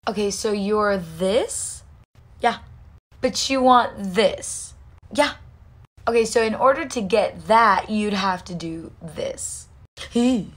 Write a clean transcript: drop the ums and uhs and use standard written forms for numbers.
Okay, so you're this? Yeah. But you want this? Yeah. Okay, so in order to get that, you'd have to do this.